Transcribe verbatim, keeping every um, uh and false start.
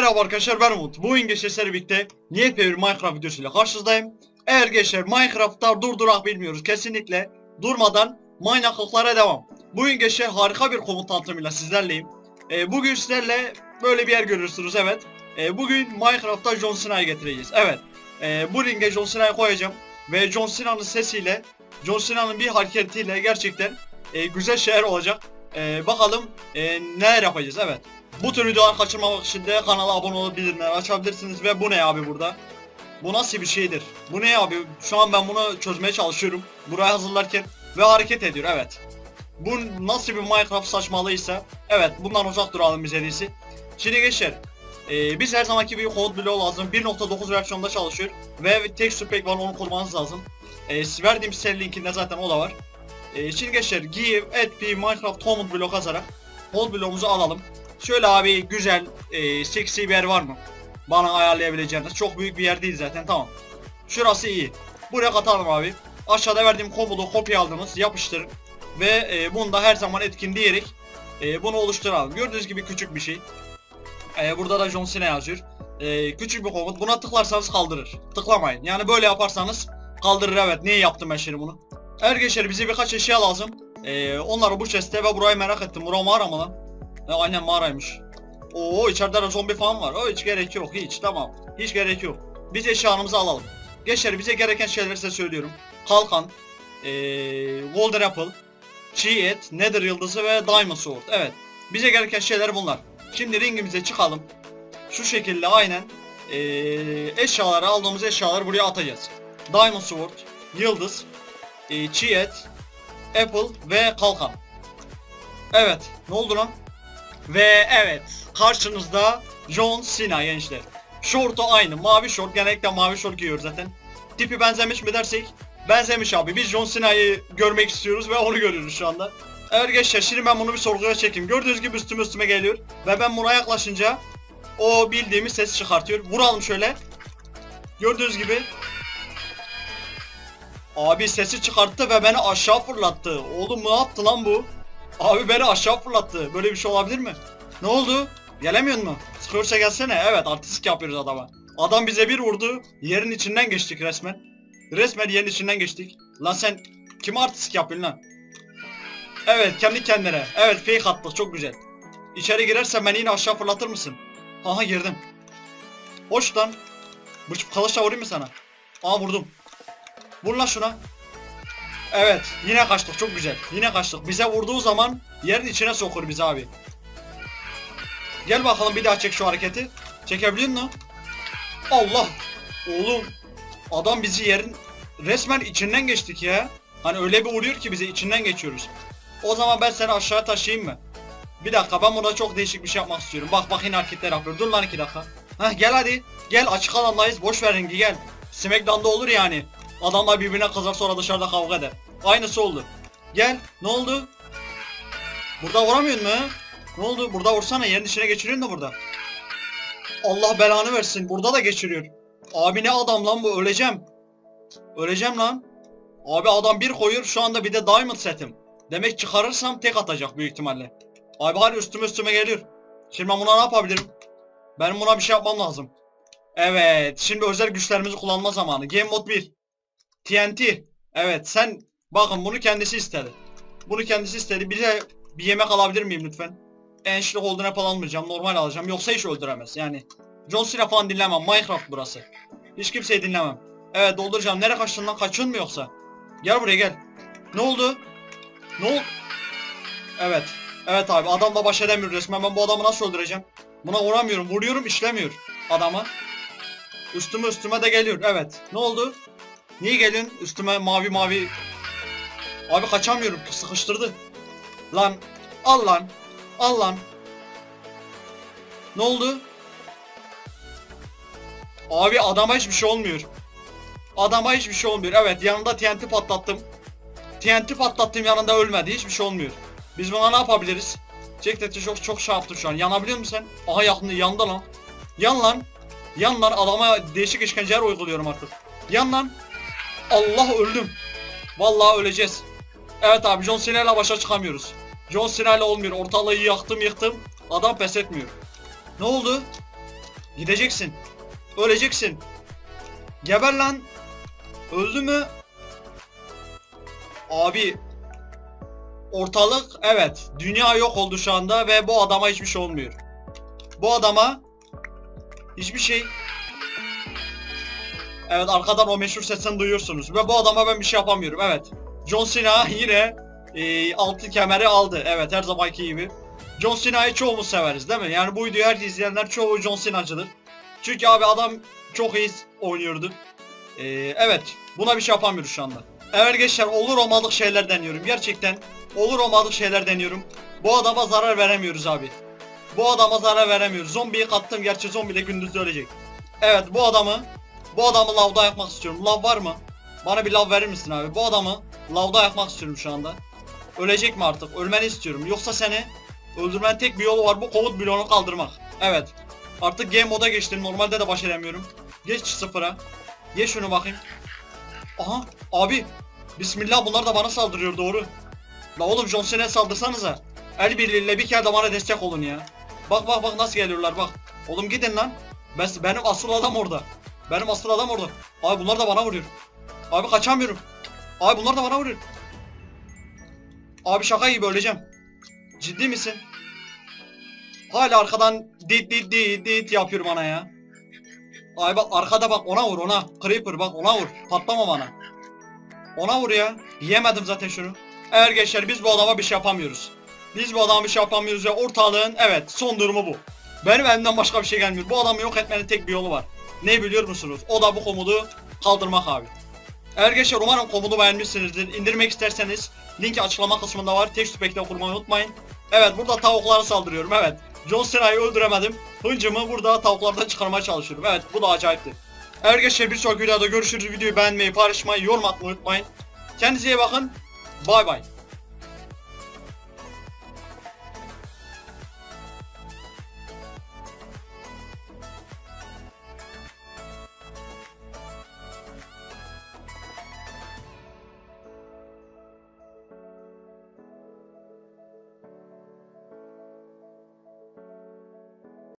Merhaba arkadaşlar, ben Umut. Bugün gençler birlikte yepyeni bir Minecraft videosuyla karşınızdayım. Eğer gençler Minecraft'ta durdurak bilmiyoruz, kesinlikle durmadan manyaklıklara devam. Bugün gençler harika bir komut tanıtımıyla sizlerleyim. Ee, bugün sizlerle böyle bir yer görürsünüz, evet. Ee, bugün Minecraft'ta John Cena'yı getireceğiz, evet. Ee, bu ringe John Cena'yı koyacağım ve John Cena'nın sesiyle, John Cena'nın bir hareketiyle gerçekten e, güzel şeyler olacak. Ee, bakalım e, neler yapacağız, evet. Bu tür videoları kaçırmamak için de kanala abone olup bildirimleri açabilirsiniz. Ve bu ne abi burada? Bu nasıl bir şeydir? Bu ne abi? Şu an ben bunu çözmeye çalışıyorum. Burayı hazırlarken ve hareket ediyor, evet. Bu nasıl bir Minecraft saçmalıysa, evet, bundan uzak duralım biz en iyisi. Şimdi gençler, e, biz her zamanki bir kod bloğu lazım. bir nokta dokuz versiyonda çalışıyor ve texture pack var, onu kurmanız lazım. E, verdiğim site linkinde zaten o da var. E, şimdi gençler, give at p minecraft command block yazarak kod bloğumuzu alalım. Şöyle abi güzel, e, seksi bir yer var mı? Bana ayarlayabileceğiniz. Çok büyük bir yer değil zaten, tamam. Şurası iyi. Buraya katalım abi. Aşağıda verdiğim komodu kopya aldınız, yapıştırın. Ve e, bunu da her zaman etkin diyerek e, bunu oluşturalım. Gördüğünüz gibi küçük bir şey. E, burada da John Cena yazıyor. E, küçük bir komut. Buna tıklarsanız kaldırır. Tıklamayın. Yani böyle yaparsanız kaldırır, evet. Niye yaptım ben şimdi bunu? Arkadaşlar bize birkaç eşya lazım. E, onları bu chest'te ve burayı merak ettim. Bura mağara mı lan? E, aynen mağaraymış. Oo, içeride de zombi falan var. O hiç gerek yok, hiç, tamam. Hiç gerek yok. Biz eşyalarımızı alalım. Gençler, bize gereken şeyleri size söylüyorum. Kalkan, ee, Golden Apple, Çiğ et, Nether yıldızı ve Diamond Sword. Evet. Bize gereken şeyler bunlar. Şimdi ringimize çıkalım. Şu şekilde aynen ee, eşyaları, aldığımız eşyaları buraya atacağız. Diamond Sword, yıldız, ee, çiğ et, Apple ve kalkan. Evet. Ne oldu lan? Ve evet, karşınızda John Cena gençler. Şortu aynı, mavi şort, genellikle mavi şort giyiyor zaten. Tipi benzemiş mi dersek, benzemiş abi. Biz John Cena'yı görmek istiyoruz ve onu görüyoruz şu anda. Evet gençler, şimdi ben bunu bir sorguya çekeyim. Gördüğünüz gibi üstüme üstüme geliyor ve ben buna yaklaşınca o bildiğimiz ses çıkartıyor. Vuralım şöyle. Gördüğünüz gibi abi sesi çıkarttı ve beni aşağı fırlattı. Oğlum ne yaptı lan bu? Abi beni aşağı fırlattı. Böyle bir şey olabilir mi? Ne oldu? Gelemiyor mu? Sıkıyorsa gelsene. Evet, artistik yapıyoruz adama. Adam bize bir vurdu. Yerin içinden geçtik resmen. Resmen yerin içinden geçtik. Lan sen kime artistik yapıyorsun lan? Evet, kendi kendine. Evet, fake attık, çok güzel. İçeri girersen beni yine aşağı fırlatır mısın? Aha, girdim. Hoş lan. Bu kılıçla vurayım mı sana? Aa, vurdum. Vur lan şuna. Evet, yine kaçtık, çok güzel. Yine kaçtık. Bize vurduğu zaman yerin içine sokur bizi abi. Gel bakalım, bir daha çek şu hareketi. Çekebiliyor musun? Allah! Oğlum, adam bizi yerin resmen içinden geçtik ya. Hani öyle bir vuruyor ki bize, içinden geçiyoruz. O zaman ben seni aşağı taşıyayım mı? Bir dakika, ben burada çok değişik bir şey yapmak istiyorum. Bak bak, yine hareketler yapıyor. Dur lan iki dakika. Heh, gel hadi. Gel, açık alandayız. Boş ver ringi, gel. Smackdown'da olur yani. Adamlar birbirine kızar, sonra dışarıda kavga eder. Aynısı oldu. Gel. Ne oldu? Burada vuramıyorsun mu? Ne oldu? Burada vursana. Yerin içine geçiriyorsun da burada. Allah belanı versin. Burada da geçiriyor. Abi ne adam lan bu? Öleceğim. Öleceğim lan. Abi adam bir koyuyor. Şu anda bir de diamond setim. Demek çıkarırsam tek atacak büyük ihtimalle. Abi hadi üstüme üstüme geliyor. Şimdi ben buna ne yapabilirim? Benim buna bir şey yapmam lazım. Evet. Şimdi özel güçlerimizi kullanma zamanı. Game Mode bir. T N T. Evet, sen bakın, bunu kendisi istedi. Bunu kendisi istedi. Bir de bir yemek alabilir miyim lütfen? Enşli Golden Apple almayacağım. Normal alacağım. Yoksa hiç öldüremez. Yani John Cena falan dinlemem. Minecraft burası. Hiç kimseyi dinlemem. Evet, dolduracağım. Nereye kaçtın lan? Kaçıyorsun mu yoksa? Gel buraya, gel. Ne oldu? Ne oldu? Evet. Evet abi, adamla baş edemiyor resmen. Ben bu adamı nasıl öldüreceğim? Buna vuramıyorum. Vuruyorum, işlemiyor adama. Üstüme üstüme de geliyor. Evet. Ne oldu? Niye geliyorsun? Üstüme mavi mavi. Abi kaçamıyorum. Sıkıştırdı. Lan. Al lan. Al lan. Ne oldu? Abi adama hiçbir şey olmuyor. Adama hiçbir şey olmuyor. Evet, yanında T N T patlattım. T N T patlattım, yanında ölmedi. Hiçbir şey olmuyor. Biz buna ne yapabiliriz? Çek de çok çok şey yaptım şu an. Yanabiliyor musun sen? Aha, yakında yandı lan. Yan lan. Yan lan, adama değişik işkenceler uyguluyorum artık. Yan lan. Allah, öldüm. Vallahi öleceğiz. Evet abi, John Cena ile başa çıkamıyoruz. John Cena ile olmuyor. Ortalığı yaktım yıktım. Adam pes etmiyor. Ne oldu? Gideceksin. Öleceksin. Geber lan. Öldü mü? Abi. Ortalık evet. Dünya yok oldu şu anda ve bu adama hiçbir şey olmuyor. Bu adama hiçbir şey. Evet, arkadan o meşhur sesini duyuyorsunuz ve bu adama ben bir şey yapamıyorum. Evet. John Cena yine e, altın kemeri aldı. Evet, her zamanki gibi. John Cena'yı çoğumuz severiz değil mi? Yani bu videoyu her izleyenler çoğu John Cena'cıdır. Çünkü abi adam çok iyi oynuyordu. E, evet, buna bir şey yapamıyoruz şu anda. Evet gençler, olur olmadık şeyler deniyorum. Gerçekten olur olmadık şeyler deniyorum. Bu adama zarar veremiyoruz abi. Bu adama zarar veremiyoruz. Zombiyi kattım, gerçi zombi de gündüz ölecek. Evet, bu adamı Bu adamı lavda yakmak istiyorum. Lav var mı? Bana bir lav verir misin abi? Bu adamı lavda yakmak istiyorum şu anda. Ölecek mi artık? Ölmeni istiyorum. Yoksa seni öldürmenin tek bir yolu var. Bu komut bloğunu kaldırmak. Evet. Artık game moda geçtim. Normalde de baş edemiyorum. Geç sıfıra. Geç şunu bakayım. Aha. Abi. Bismillah, bunlar da bana saldırıyor, doğru. La oğlum, John Cena'ya saldırsanıza. El birliğiyle bir kere de bana destek olun ya. Bak bak bak nasıl geliyorlar bak. Oğlum gidin lan. Ben, benim asıl adam orada. Benim asıl adam orada. Abi bunlar da bana vuruyor. Abi kaçamıyorum. Abi bunlar da bana vuruyor. Abi şaka gibi öleceğim. Ciddi misin? Hala arkadan dit dit dit dit yapıyor bana ya. Abi bak arkada, bak ona vur ona. Creeper bak, ona vur. Patlama bana. Ona vur ya. Yiyemedim zaten şunu. Eğer gençler, biz bu adama bir şey yapamıyoruz. Biz bu adama bir şey yapamıyoruz ve ortalığın evet son durumu bu. Benim elimden başka bir şey gelmiyor. Bu adamı yok etmenin tek bir yolu var. Ne biliyor musunuz? O da bu komodu kaldırmak abi. Eğer gençler, umarım komodu beğenmişsinizdir. İndirmek isterseniz linki açıklama kısmında var. Tekst pack'te kurmayı unutmayın. Evet, burada tavuklara saldırıyorum. Evet. John Cena'yı öldüremedim. Hıncımı burada tavuklardan çıkarmaya çalışıyorum. Evet, bu da acayipti. Eğer gençler, bir sonraki videoda görüşürüz. Videoyu beğenmeyi, paylaşmayı, yorum atmayı unutmayın. Kendinize iyi bakın. Bay bay.